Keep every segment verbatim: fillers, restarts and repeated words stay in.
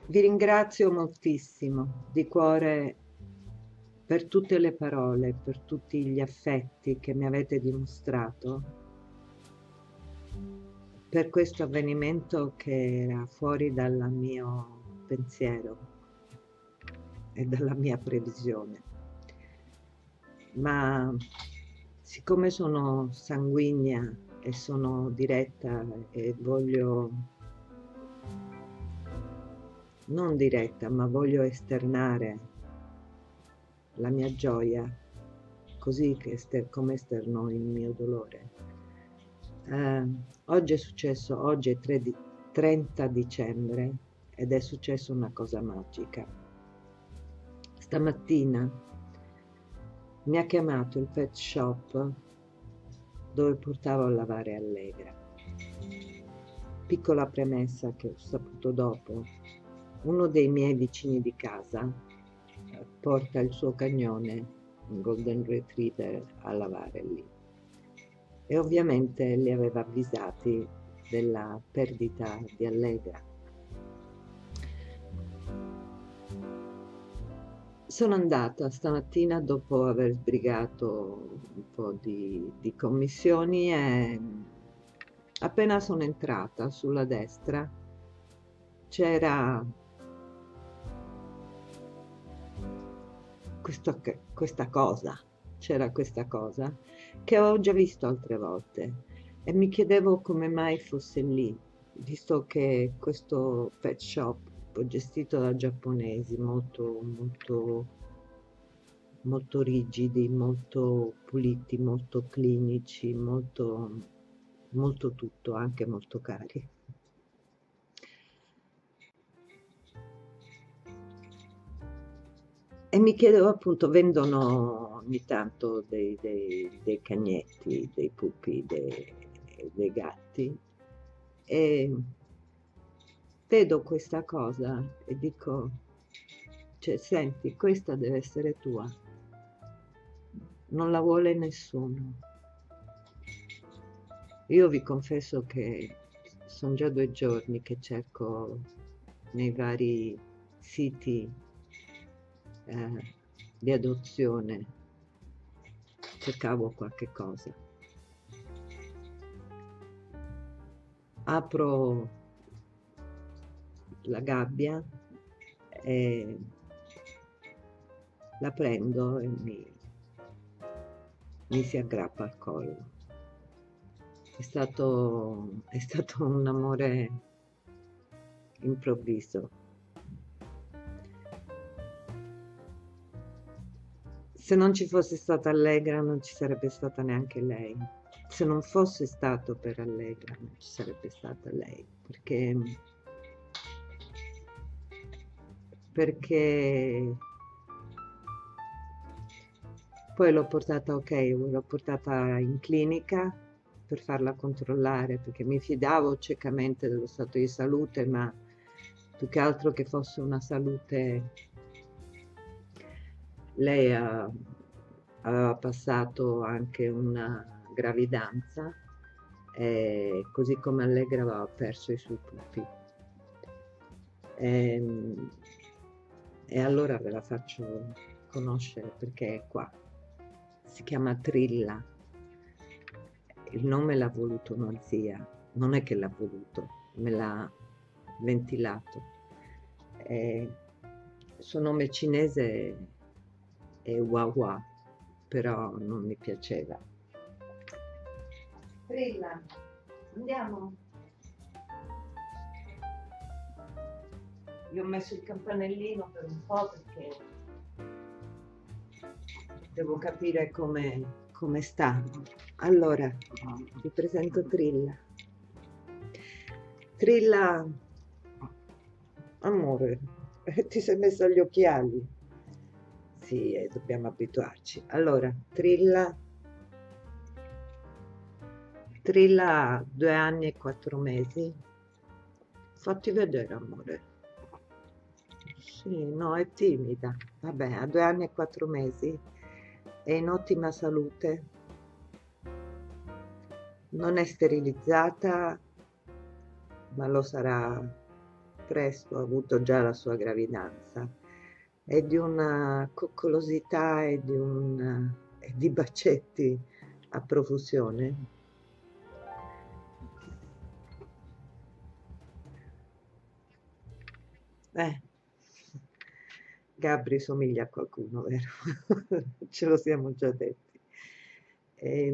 Vi ringrazio moltissimo di cuore per tutte le parole, per tutti gli affetti che mi avete dimostrato, per questo avvenimento che era fuori dal mio pensiero e dalla mia previsione. Ma siccome sono sanguigna e sono diretta e voglio, non diretta, ma voglio esternare la mia gioia, così che ester- come esterno il mio dolore. Eh, oggi è successo, oggi è tre di- trenta dicembre ed è successa una cosa magica. Stamattina mi ha chiamato il pet shop dove portavo a lavare Allegra. Piccola premessa che ho saputo dopo, uno dei miei vicini di casa eh, porta il suo cagnone, un Golden Retriever, a lavare lì. E ovviamente li aveva avvisati della perdita di Allegra. Sono andata stamattina dopo aver sbrigato un po' di, di commissioni e appena sono entrata sulla destra c'era questo, questa cosa, c'era questa cosa che ho già visto altre volte e mi chiedevo come mai fosse lì, visto che questo pet shop gestito da giapponesi molto, molto, molto rigidi, molto puliti, molto clinici, molto, molto tutto, anche molto cari. E mi chiedevo appunto, vendono ogni tanto dei, dei- dei cagnetti, dei pupi, dei, dei gatti e vedo questa cosa e dico, cioè, senti, questa deve essere tua, non la vuole nessuno. Io vi confesso che sono già due giorni che cerco nei vari siti eh, di adozione, cercavo qualche cosa. Apro la gabbia e la prendo e mi, mi si aggrappa al collo. È stato, è stato un amore improvviso. Se non ci fosse stata Allegra non ci sarebbe stata neanche lei. Se non fosse stato per Allegra non ci sarebbe stata lei, perché, perché poi l'ho portata, ok, l'ho portata in clinica per farla controllare, perché mi fidavo ciecamente dello stato di salute, ma più che altro che fosse una salute. Lei ha- aveva passato anche una gravidanza, e così come Allegra aveva perso i suoi pupi. E, e allora ve la faccio conoscere perché è qua. Si chiama Trilla. Il nome l'ha voluto una zia, non è che l'ha voluto, me l'ha ventilato. E il suo nome cinese è Wawa, però non mi piaceva. Trilla, andiamo. Gli ho messo il campanellino per un po' perché devo capire come, come sta. Allora, vi presento Trilla. Trilla, amore, ti sei messa gli occhiali? Sì, eh, dobbiamo abituarci. Allora, Trilla, Trilla ha due anni e quattro mesi. Fatti vedere, amore. Sì, no, è timida. Vabbè, ha due anni e quattro mesi. È in ottima salute. Non è sterilizzata, ma lo sarà presto ha avuto già la sua gravidanza, e di una coccolosità e di, un, e di bacetti a profusione. Eh, Gabri somiglia a qualcuno, vero? Ce lo siamo già detti. E,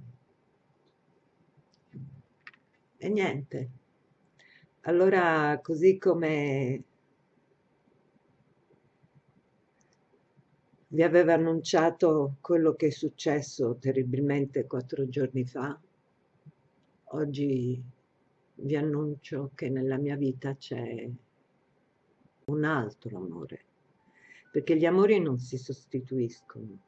e niente. Allora, così come vi aveva annunciato quello che è successo terribilmente quattro giorni fa, oggi vi annuncio che nella mia vita c'è un altro amore, perché gli amori non si sostituiscono.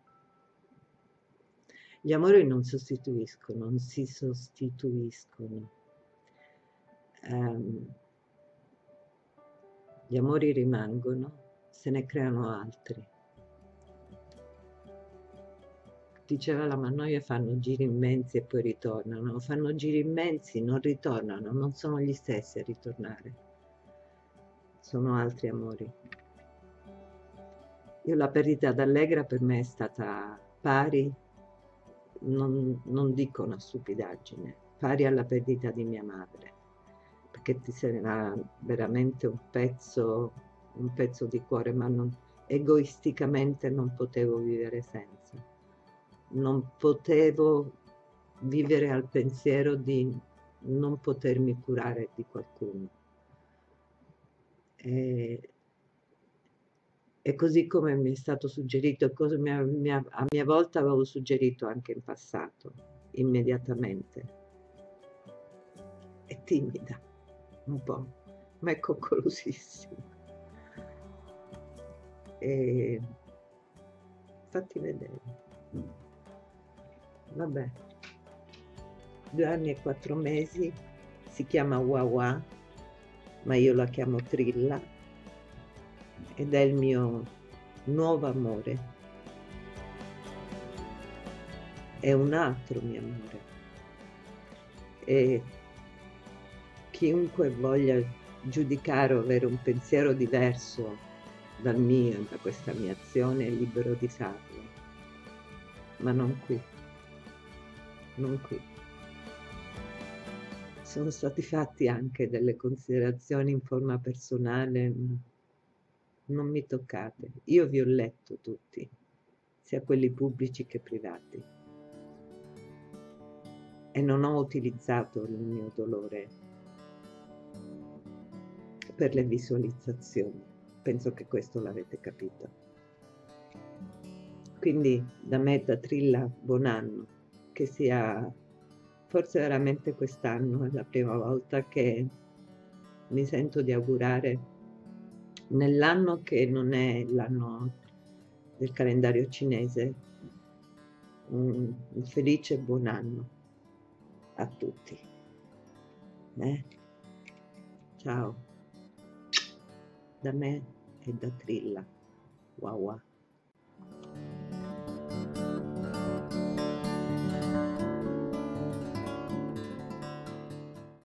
Gli amori non sostituiscono, non si sostituiscono. Um, gli amori rimangono, se ne creano altri. Diceva la Mannoia, fanno giri immensi e poi ritornano. Fanno giri immensi, non ritornano, non sono gli stessi a ritornare. Sono altri amori. Io la perdita d'Allegra per me è stata pari, non, non dico una stupidaggine, pari alla perdita di mia madre, perché ti era veramente un pezzo, un pezzo di cuore, ma non, egoisticamente non potevo vivere senza. Non potevo vivere al pensiero di non potermi curare di qualcuno. E, e così come mi è stato suggerito, cosa mia, mia, a mia volta avevo suggerito anche in passato, immediatamente. È timida, un po', ma è coccolosissima. E fatti vedere. Vabbè, due anni e quattro mesi, si chiama Wawa, ma io la chiamo Trilla, ed è il mio nuovo amore. È un altro mio amore. E chiunque voglia giudicare o avere un pensiero diverso dal mio, da questa mia azione, è libero di farlo, ma non qui. Non qui. Sono stati fatti anche delle considerazioni in forma personale, ma non mi toccate. Io vi ho letto tutti, sia quelli pubblici che privati, e non ho utilizzato il mio dolore per le visualizzazioni. Penso che questo l'avete capito. Quindi da me, da Trilla, buon anno. Che sia, forse veramente quest'anno è la prima volta che mi sento di augurare, nell'anno che non è l'anno del calendario cinese, un, un felice buon anno a tutti. Eh? Ciao, da me e da Trilla. Wawa.